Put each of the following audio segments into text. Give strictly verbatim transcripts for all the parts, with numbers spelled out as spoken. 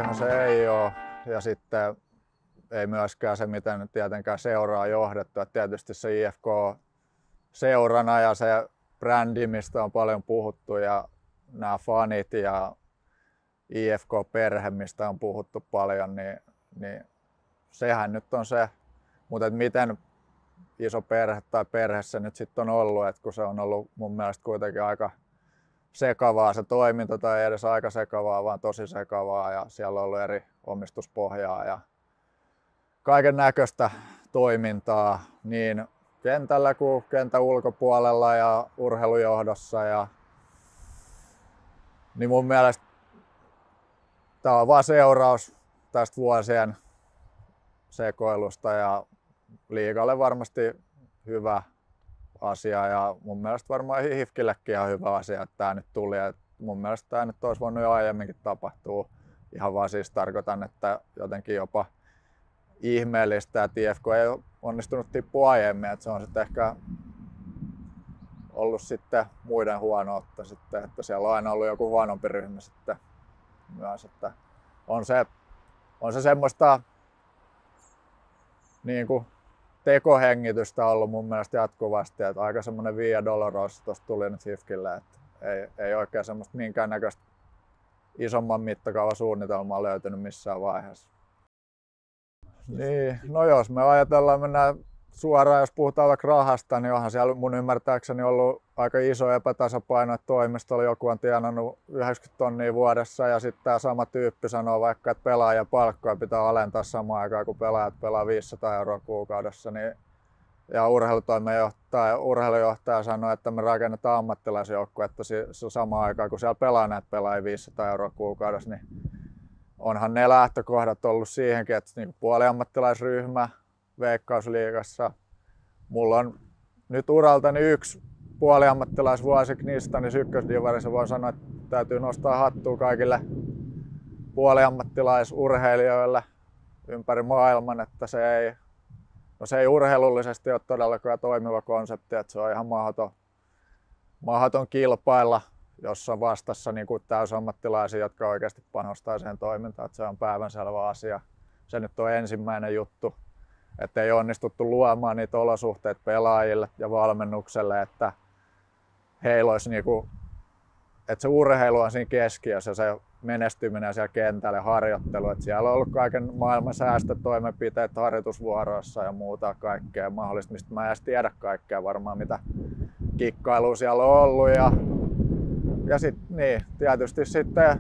helppohan se ei ole. Ja sitten ei myöskään se, miten tietenkään seuraa on johdettu. Että tietysti se I F K seurana ja se brändi, mistä on paljon puhuttu, ja nämä fanit ja I F K-perhe, mistä on puhuttu paljon, niin, niin sehän nyt on se. Mutta miten iso perhe tai perhe se nyt sitten on ollut, että kun se on ollut mun mielestä kuitenkin aika sekavaa se toiminta, tai ei edes aika sekavaa, vaan tosi sekavaa, ja siellä on ollut eri omistuspohjaa ja kaiken näköistä toimintaa niin kentällä kuin kentän ulkopuolella ja urheilujohdossa. Ja niin mun mielestä tämä on vaan seuraus tästä vuosien sekoilusta ja liigalle varmasti hyvä asia ja mun mielestä varmaan H I F K:llekin on hyvä asia, että tämä nyt tuli. Et mun mielestä tämä nyt olisi voinut jo aiemminkin tapahtua. Ihan vaan siis tarkoitan, että jotenkin jopa ihmeellistä, että I F K ei ole onnistunut tippua aiemmin, että se on sitten ehkä ollut sitten muiden huonoutta sitten, että siellä on aina ollut joku huonompi ryhmä sitten myös, että on se, on se semmoista niin kuin tekohengitystä ollut mun mielestä jatkuvasti, että aika semmoinen Via Dolorosa tuosta tuli nyt H I F K:lle, että ei, ei oikein semmoista minkäännäköistä isomman mittakaavan suunnitelmaa löytynyt missään vaiheessa. Niin, no jos me ajatellaan, mennään suoraan, jos puhutaan vaikka rahasta, niin onhan siellä mun ymmärtääkseni ollut aika iso epätasapaino, että toimistolla joku on tienannut yhdeksänkymmentä tonnia vuodessa ja sitten tämä sama tyyppi sanoo vaikka, että pelaajan palkkoja pitää alentaa samaan aikaan, kun pelaajat pelaa viisisataa euroa kuukaudessa. Niin, ja urheilutoimenjohtaja, urheilujohtaja sanoo, että me rakennetaan ammattilaisjoukkue, että se samaan aikaan, kun siellä pelaa näitä pelaajia viisisataa euroa kuukaudessa, niin onhan ne lähtökohdat ollut siihenkin, että niin puoliammattilaisryhmä Veikkausliigassa. Mulla on nyt uraltani yksi puoliammattilaisvuosi Knistanis ykkösdivarissa. Voin sanoa, että täytyy nostaa hattua kaikille puoliammattilaisurheilijoille ympäri maailman, että se ei, no se ei urheilullisesti ole todellakaan toimiva konsepti, että se on ihan mahdoton, mahdoton kilpailla, jos on vastassa niin kuin täysammattilaisia, jotka oikeasti panostaa siihen toimintaan, että se on päivänselvä asia. Se nyt on ensimmäinen juttu, että ei onnistuttu luomaan niitä olosuhteita pelaajille ja valmennukselle, että heillä olisi niinku, että se urheilu on siinä keskiössä, se menestyminen siellä kentällä, harjoittelu, että siellä on ollut kaiken maailman säästötoimenpiteet harjoitusvuoroissa ja muuta kaikkea mahdollista, mistä mä en edes tiedä kaikkea varmaan, mitä kikkailua siellä on ollut. Ja, ja sitten niin, tietysti sitten,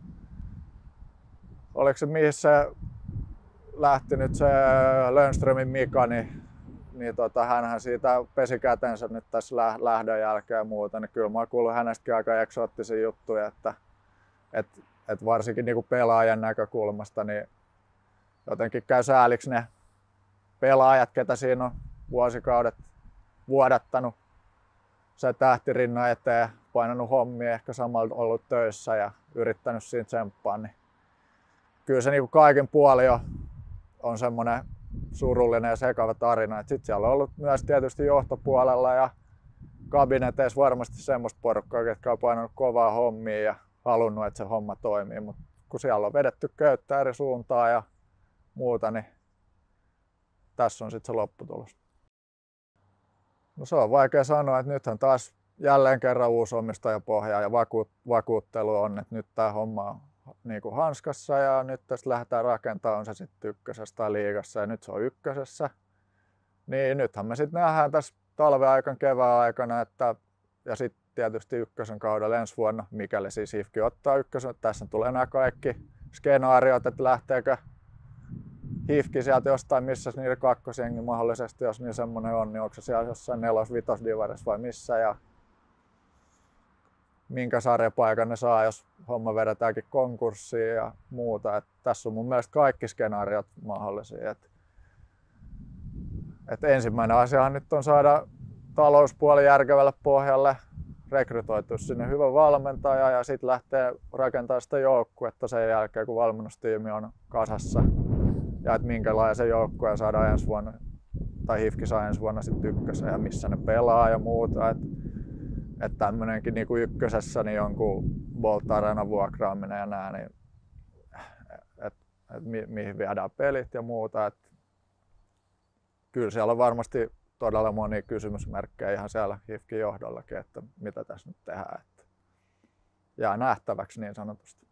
oliko se mihin se lähti nyt se Lönnströmin Mika, niin, niin tota, hänhän siitä pesi kätensä nyt tässä lähdön jälkeen ja muuta, niin kyllä mä oon kuullut hänestäkin aika eksoottisia juttuja, että et, et varsinkin niin kuin pelaajan näkökulmasta niin jotenkin käy sääliksi ne pelaajat, ketä siinä on vuosikaudet vuodattanut se tähtirinnan eteen, painanut hommia, ehkä samalla ollut töissä ja yrittänyt siinä tsemppaa, niin kyllä se niin kuin kaiken puolin jo on semmoinen surullinen ja sekava tarina. Sitten siellä on ollut myös tietysti johtopuolella ja kabineteissa varmasti semmoista porukkaa, jotka on painanut kovaa hommia ja halunnut, että se homma toimii. Mutta kun siellä on vedetty köyttä eri suuntaan ja muuta, niin tässä on sitten se lopputulos. No se on vaikea sanoa, että nythän taas jälleen kerran uusi omistajapohja ja vakuuttelu on, että nyt tämä homma on niin kuin hanskassa ja nyt tästä lähdetään rakentamaan, on se sitten ykkösessä tai liigassa ja nyt se on ykkösessä. Niin nythän me sitten nähdään tässä talven aikana, kevään aikana, että, ja sitten tietysti ykkösen kaudella ensi vuonna, mikäli siis H I F K ottaa ykkösen. Tässä tulee nämä kaikki skenaariot, että lähteekö H I F K sieltä jostain, missä niiden kakkosjengi mahdollisesti, jos niin semmoinen on, niin onko se siellä jossain nelos-vitosdivarissa vai missä. Ja minkä sarjapaikan ne saa, jos homma vedetäänkin konkurssiin ja muuta. Et tässä on mun mielestä kaikki skenaariot mahdollisia. Et, et ensimmäinen asiahan nyt on saada talouspuoli järkevälle pohjalle, rekrytoitua sinne hyvä valmentaja ja sitten lähtee rakentamaan sitä joukkuetta sen jälkeen, kun valmennustiimi on kasassa. Ja että minkälainen se joukkue saadaan ensi vuonna, tai H I F K saa ensi vuonna sitten ykkösen ja missä ne pelaa ja muuta. Et, Että tämmöinenkin niin kuin ykkösessä niin jonkun Bolt Arena vuokraaminen ja nää, niin että mi- mihin viedään pelit ja muuta. Et kyllä siellä on varmasti todella monia kysymysmerkkejä ihan siellä H I F K:n johdollakin, että mitä tässä nyt tehdään. Että jää nähtäväksi niin sanotusti.